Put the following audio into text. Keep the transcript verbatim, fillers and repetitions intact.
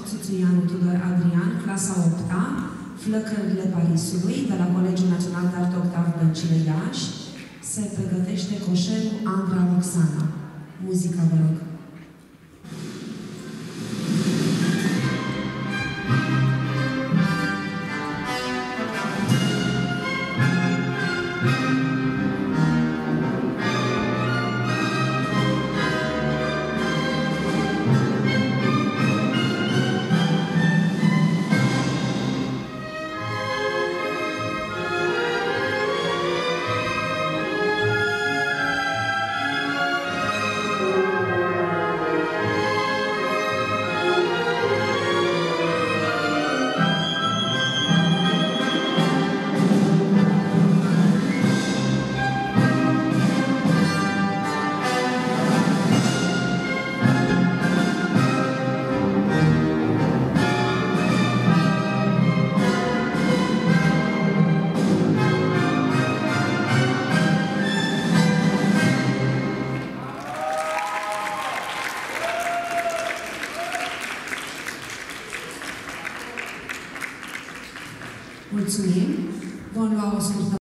Țuțuianu Tudor Adrian, clasa a opta, Flăcările Parisului, de la Colegiul Național de Artă Octav Băncile Iași, se pregătește coșerul Andra Roxana. Muzica, vă rog. Mulțumim. Vom lua o scurtă